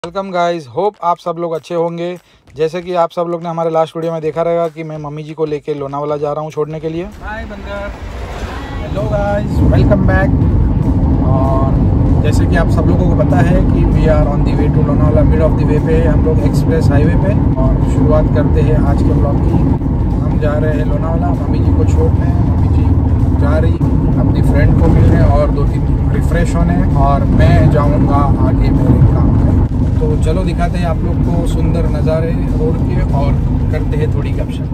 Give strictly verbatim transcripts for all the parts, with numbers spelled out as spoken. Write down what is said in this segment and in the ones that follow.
Welcome guys, hope आप सब लोग अच्छे होंगे। जैसे कि आप सब लोग ने हमारे लास्ट वीडियो में देखा रहेगा कि मैं मम्मी जी को लेके लोनावाला जा रहा हूँ छोड़ने के लिए। हाय बंदर, हेलो गाइस, वेलकम बैक। और जैसे कि आप सब लोगों को पता है कि we are on the way to Lonavala, mid of the way पे हम लोग एक्सप्रेस हाईवे पे। और शुरुआत करते हैं आज के ब्लॉग की। हम जा रहे हैं लोनावाला मम्मी जी को छोड़ने। मम्मी जी जा रही अपनी फ्रेंड को मिलने और दो तीन रिफ्रेश होने, और मैं जाऊँगा आगे मेरे काम पे। तो चलो दिखाते हैं आप लोग को सुंदर नज़ारे रोड के और करते हैं थोड़ी गपशप।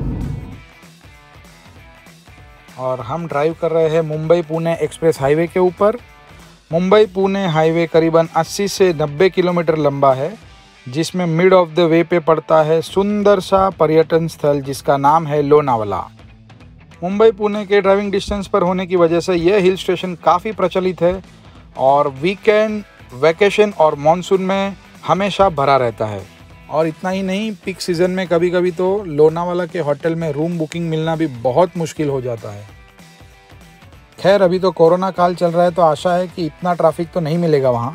और हम ड्राइव कर रहे हैं मुंबई पुणे एक्सप्रेस हाईवे के ऊपर। मुंबई पुणे हाईवे करीबन अस्सी से नब्बे किलोमीटर लंबा है, जिसमें मिड ऑफ द वे पे पड़ता है सुंदर सा पर्यटन स्थल जिसका नाम है लोनावाला। मुंबई पुणे के ड्राइविंग डिस्टेंस पर होने की वजह से यह हिल स्टेशन काफ़ी प्रचलित है और वीकेंड, वैकेशन और मॉनसून में हमेशा भरा रहता है। और इतना ही नहीं, पीक सीज़न में कभी कभी तो लोनावाला के होटल में रूम बुकिंग मिलना भी बहुत मुश्किल हो जाता है। खैर, अभी तो कोरोना काल चल रहा है तो आशा है कि इतना ट्रैफिक तो नहीं मिलेगा वहाँ।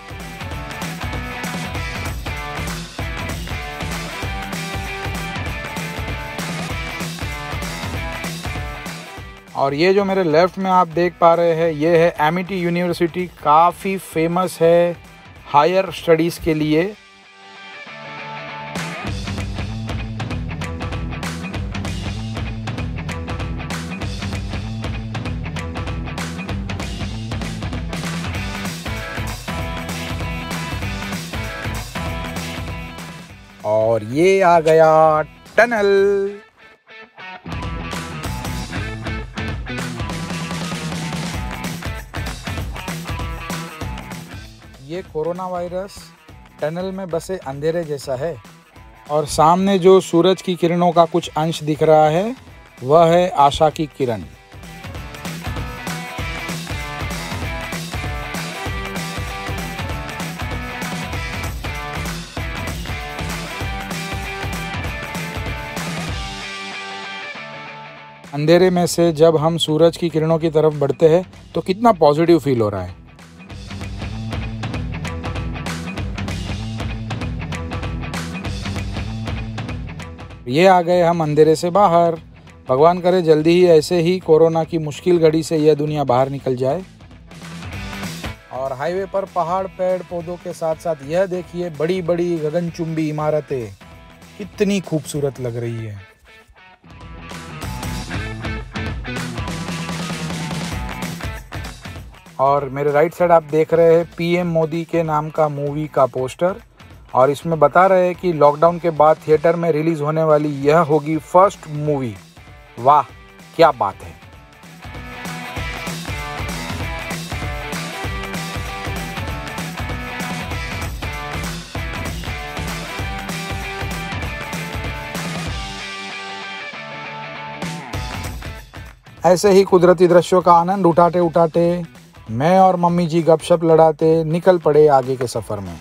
और ये जो मेरे लेफ्ट में आप देख पा रहे हैं, ये है एमिटी यूनिवर्सिटी। काफ़ी फेमस है हायर स्टडीज़ के लिए। और ये आ गया टनल। ये कोरोना वायरस टनल में बसे अंधेरे जैसा है, और सामने जो सूरज की किरणों का कुछ अंश दिख रहा है वह है आशा की किरण। अंधेरे में से जब हम सूरज की किरणों की तरफ बढ़ते हैं तो कितना पॉजिटिव फील हो रहा है। ये आ गए हम अंधेरे से बाहर। भगवान करे जल्दी ही ऐसे ही कोरोना की मुश्किल घड़ी से यह दुनिया बाहर निकल जाए। और हाईवे पर पहाड़, पेड़ पौधों के साथ साथ यह देखिए बड़ी बड़ी गगनचुंबी इमारतें कितनी खूबसूरत लग रही है। और मेरे राइट साइड आप देख रहे हैं पीएम मोदी के नाम का मूवी का पोस्टर, और इसमें बता रहे हैं कि लॉकडाउन के बाद थिएटर में रिलीज होने वाली यह होगी फर्स्ट मूवी। वाह, क्या बात है। ऐसे ही कुदरती दृश्यों का आनंद उठाते उठाते मैं और मम्मी जी गपशप लड़ाते निकल पड़े आगे के सफर में।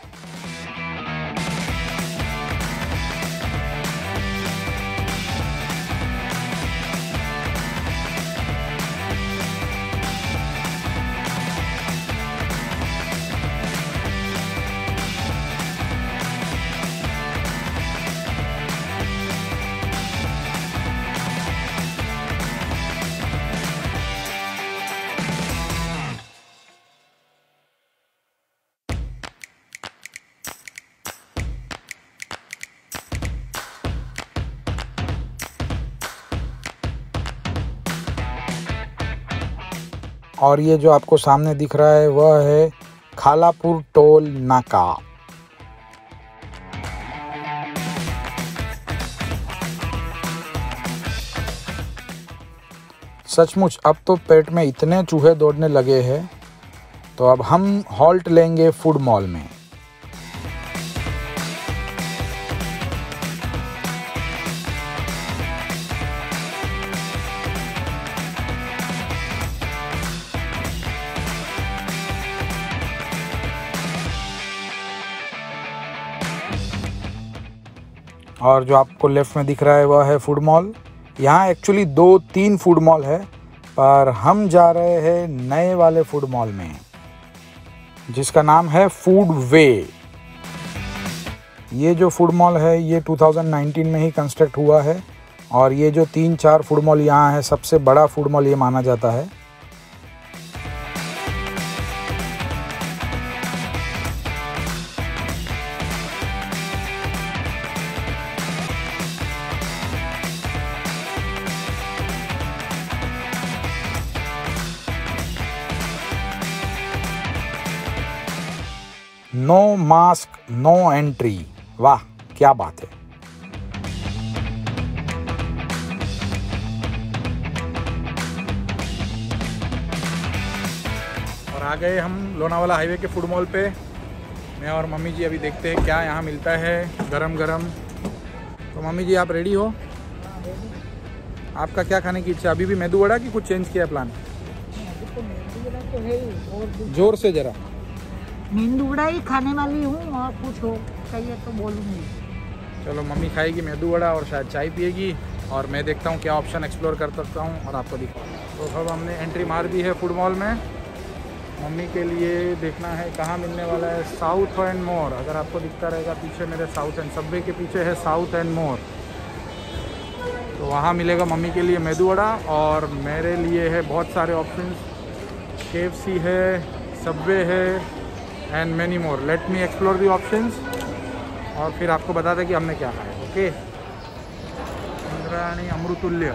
और ये जो आपको सामने दिख रहा है वह है खालापुर टोल नाका। सचमुच अब तो पेट में इतने चूहे दौड़ने लगे हैं, तो अब हम हॉल्ट लेंगे फूड मॉल में। और जो आपको लेफ्ट में दिख रहा है वह है फूड मॉल। यहाँ एक्चुअली दो तीन फूड मॉल है, पर हम जा रहे हैं नए वाले फूड मॉल में जिसका नाम है फूड वे। ये जो फूड मॉल है ये दो हज़ार उन्नीस में ही कंस्ट्रक्ट हुआ है और ये जो तीन चार फूड मॉल यहाँ है सबसे बड़ा फूड मॉल ये माना जाता है। नो मास्क नो एंट्री, वाह क्या बात है। और आ गए हम लोनावाला हाईवे के फूड मॉल पे। मैं और मम्मी जी अभी देखते हैं क्या यहाँ मिलता है गरम गरम। तो मम्मी जी आप रेडी हो? आपका क्या खाने की इच्छा? अभी भी मेदू वड़ा की कुछ चेंज किया प्लान? जोर से जरा। मेंदू वड़ा ही खाने वाली हूँ और कुछ हो चाहिए तो बोलूँगी। चलो मम्मी खाएगी मेदू वड़ा और शायद चाय पिएगी और मैं देखता हूँ क्या ऑप्शन एक्सप्लोर कर सकता हूँ और आपको दिखाऊँ। तो अब हमने एंट्री मार दी है फूड मॉल में। मम्मी के लिए देखना है कहाँ मिलने वाला है साउथ एंड मोर। अगर आपको दिखता रहेगा पीछे मेरे साउथ एंड सबवे के पीछे है साउथ एंड मोर, तो वहाँ मिलेगा मम्मी के लिए मेदू वड़ा और मेरे लिए है बहुत सारे ऑप्शंस। के एफ सी है, सबवे है and many more. Let me explore the options और फिर आपको बता दें कि हमने क्या खाया। ओके, इंद्राणी अमृतुल्य,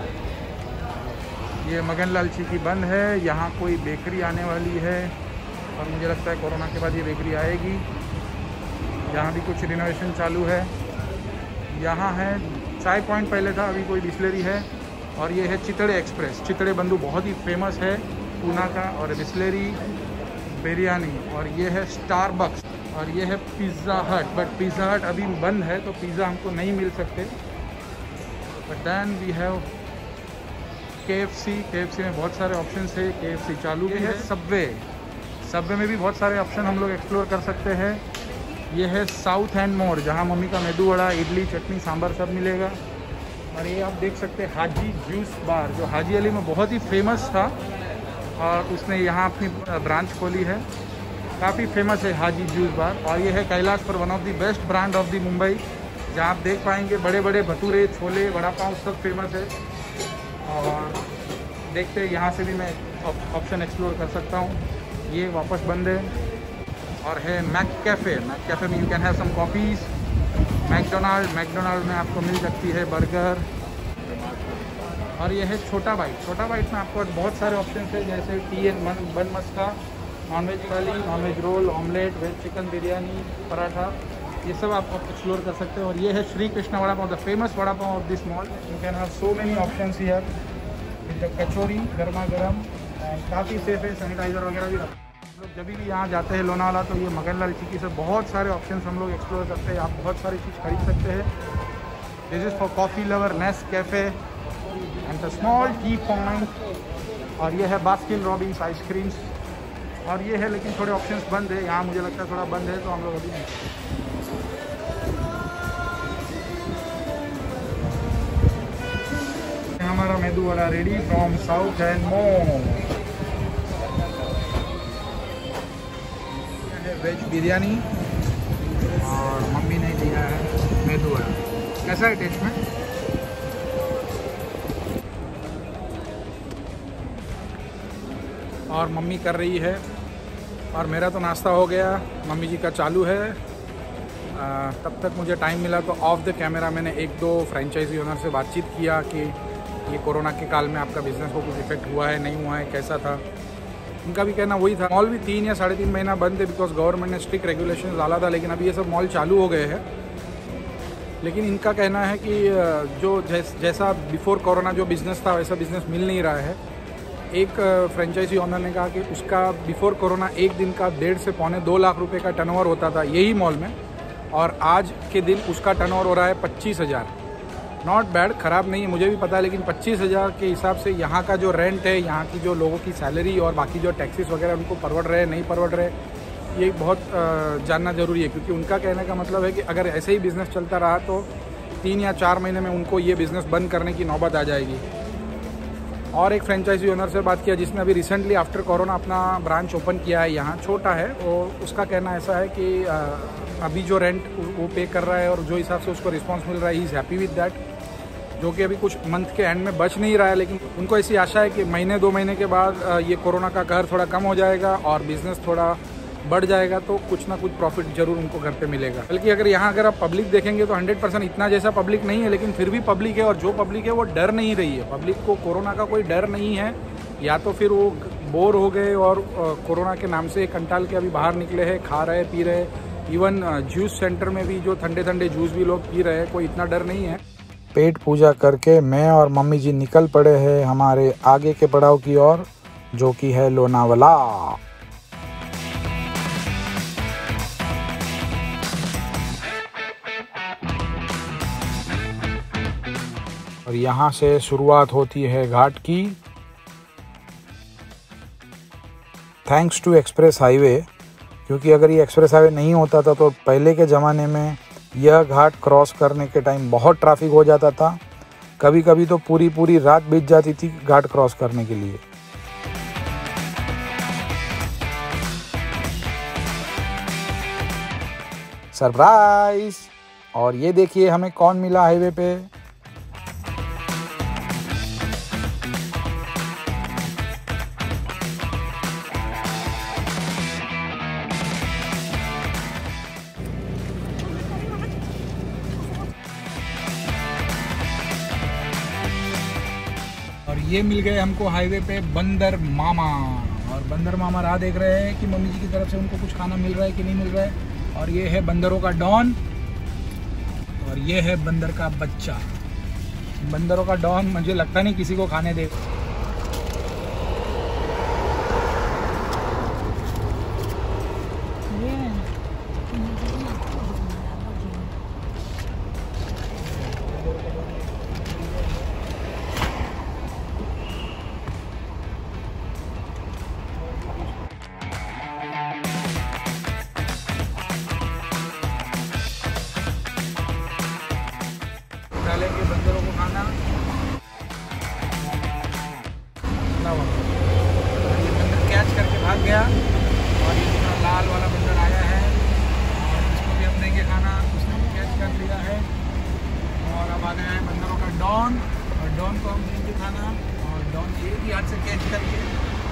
ये मगनलाल जी की बंद है। यहाँ कोई बेकरी आने वाली है और मुझे लगता है कोरोना के बाद ये बेकरी आएगी। यहाँ भी कुछ रिनोवेशन चालू है। यहाँ है चाय पॉइंट पहले था, अभी कोई बिस्लरी है। और ये है चितड़े एक्सप्रेस। चितड़े बंधु बहुत ही फेमस है पूना का, और बिस्लरी बिरयानी। और ये है स्टारबक्स और ये है पिज़्ज़ा हट। बट पिज़्ज़ा हट अभी बंद है तो पिज़्ज़ा हमको नहीं मिल सकते। But then we have K F C. K F सी में बहुत सारे ऑप्शंस है। के एफ सी चालू भी है। सबवे, सबवे में भी बहुत सारे ऑप्शन हम लोग एक्सप्लोर कर सकते हैं। ये है साउथ एंड मोर जहाँ मम्मी का मेदू वड़ा, इडली, चटनी, सांभर सब मिलेगा। और ये आप देख सकते हैं हाजी जूस बार, जो हाजी अली में बहुत ही फेमस था और उसने यहाँ अपनी ब्रांच खोली है। काफ़ी फेमस है हाजी जूस बार। और ये है कैलाश पर, one of the best brand of the Mumbai, जहाँ आप देख पाएंगे बड़े बड़े भटूरे, छोले, वड़ा पाव सब फेमस है। और देखते हैं यहाँ से भी मैं ऑप्शन एक्सप्लोर कर सकता हूँ। ये वापस बंद है। और है मैक कैफ़े। मैक कैफ़े में you can have some coffees. McDonald, McDonald में आपको मिल सकती है बर्गर। और ये है छोटा बाइट। छोटा बाइट में आपको बहुत सारे ऑप्शन है, जैसे tea and bun maska, nonveg thali, nonveg roll, omelette, veg chicken biryani, paratha, ये सब आप एक्सप्लोर कर सकते हो। और ये है Shri Krishna vada pav, the famous vada pav of this mall. You can have so many options here with the kachori, गर्मा गर्म, काफ़ी सेफ है। सैनिटाइज़र वगैरह भी रखते हैं। लोग जब भी यहाँ जाते हैं लोनावाला तो ये मगनलाल चिक्की से बहुत सारे ऑप्शंस हम लोग एक्सप्लोर करते हैं। आप बहुत सारी चीज़ खरीद सकते हैं। This is for coffee lover, Nescafe and the small tea point. और ये है बास्किन रॉबिन्स आइसक्रीम्स। और ये है, लेकिन थोड़े ऑप्शंस बंद है यहाँ, मुझे लगता है थोड़ा बंद है तो हम लोग अभी नहीं। हमारा medu vada ready from south and more. Veg biryani और मम्मी ने दिया है मेदू वड़ा। कैसा है टेस्ट में? और मम्मी कर रही है और मेरा तो नाश्ता हो गया, मम्मी जी का चालू है। आ, तब तक मुझे टाइम मिला तो ऑफ द कैमरा मैंने एक दो फ्रेंचाइजी ओनर से बातचीत किया कि ये कोरोना के काल में आपका बिज़नेस को कुछ इफेक्ट हुआ है, नहीं हुआ है, कैसा था। उनका भी कहना वही था। मॉल भी तीन या साढ़े तीन महीना बंद थे बिकॉज गवर्नमेंट ने स्ट्रिक्ट रेगुलेशन डाला था, लेकिन अभी ये सब मॉल चालू हो गए हैं। लेकिन इनका कहना है कि जो जैस, जैसा बिफोर कोरोना जो बिज़नेस था वैसा बिज़नेस मिल नहीं रहा है। एक फ्रेंचाइजी ओनर ने कहा कि उसका बिफोर कोरोना एक दिन का डेढ़ से पौने दो लाख रुपए का टर्नओवर होता था यही मॉल में, और आज के दिन उसका टर्नओवर हो रहा है पच्चीस हज़ार। नॉट बैड, ख़राब नहीं है, मुझे भी पता है, लेकिन पच्चीस हज़ार के हिसाब से यहाँ का जो रेंट है, यहाँ की जो लोगों की सैलरी और बाकी जो टैक्सेस वगैरह उनको परवड़ रहे नहीं परवड़ रहे, ये बहुत जानना ज़रूरी है। क्योंकि उनका कहने का मतलब है कि अगर ऐसे ही बिज़नेस चलता रहा तो तीन या चार महीने में उनको ये बिज़नेस बंद करने की नौबत आ जाएगी। और एक फ्रेंचाइजी ओनर से बात किया जिसने अभी रिसेंटली आफ्टर कोरोना अपना ब्रांच ओपन किया है, यहाँ छोटा है, वो उसका कहना ऐसा है कि अभी जो रेंट वो पे कर रहा है और जो हिसाब से उसको रिस्पॉन्स मिल रहा है, he is happy with that. जो कि अभी कुछ मंथ के एंड में बच नहीं रहा है, लेकिन उनको ऐसी आशा है कि महीने दो महीने के बाद ये कोरोना का कहर थोड़ा कम हो जाएगा और बिज़नेस थोड़ा बढ़ जाएगा, तो कुछ ना कुछ प्रॉफिट जरूर उनको घर पे मिलेगा। बल्कि अगर यहाँ अगर आप पब्लिक देखेंगे तो हंड्रेड परसेंट इतना जैसा पब्लिक नहीं है, लेकिन फिर भी पब्लिक है, और जो पब्लिक है वो डर नहीं रही है। पब्लिक को कोरोना का कोई डर नहीं है, या तो फिर वो बोर हो गए और कोरोना के नाम से कंटाल के अभी बाहर निकले हैं, खा रहे पी रहे। इवन जूस सेंटर में भी जो ठंडे ठंडे जूस भी लोग पी रहे हैं, कोई इतना डर नहीं है। पेट पूजा करके मैं और मम्मी जी निकल पड़े हैं हमारे आगे के पड़ाव की ओर, जो कि है लोनावला। और यहाँ से शुरुआत होती है घाट की। थैंक्स टू एक्सप्रेस हाईवे, क्योंकि अगर ये एक्सप्रेस हाईवे नहीं होता था तो पहले के ज़माने में यह घाट क्रॉस करने के टाइम बहुत ट्रैफिक हो जाता था। कभी कभी तो पूरी पूरी रात बीत जाती थी घाट क्रॉस करने के लिए। सरप्राइज! और ये देखिए हमें कौन मिला हाईवे पे। और ये मिल गए हमको हाईवे पे बंदर मामा। और बंदर मामा राह देख रहे हैं कि मम्मी जी की तरफ से उनको कुछ खाना मिल रहा है कि नहीं मिल रहा है। और ये है बंदरों का डॉन, और ये है बंदर का बच्चा। बंदरों का डॉन मुझे लगता नहीं किसी को खाने दे। डालेंगे बंदरों को खाना। ये बंदर कैच करके भाग गया, और ये पूरा लाल वाला बंदर आया है, और इसको भी हम देंगे खाना। उसने भी कैच कर लिया है, और अब आ गया है बंदरों का डॉन, और डॉन को हम देंगे खाना। और डॉन ये भी हाथ से कैच करके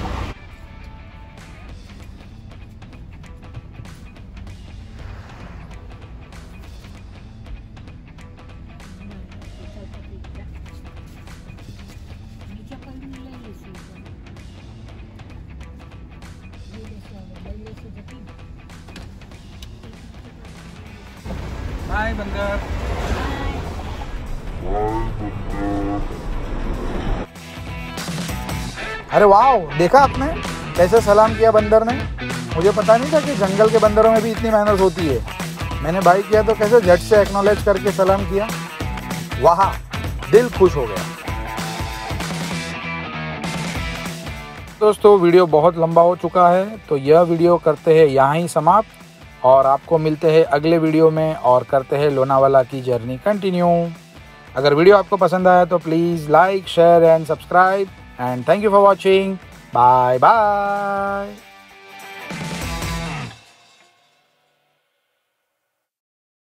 बाय बंदर। अरे वाह, देखा आपने कैसे सलाम किया बंदर ने। मुझे पता नहीं था कि जंगल के बंदरों में भी इतनी मेहनत होती है। मैंने बाई किया तो कैसे झट से एक्नॉलेज करके सलाम किया। वाह, दिल खुश हो गया। दोस्तों वीडियो बहुत लंबा हो चुका है, तो यह वीडियो करते हैं यहाँ ही समाप्त, और आपको मिलते हैं अगले वीडियो में, और करते हैं लोनावाला की जर्नी कंटिन्यू। अगर वीडियो आपको पसंद आया तो please like share and subscribe, and thank you for watching. Bye bye.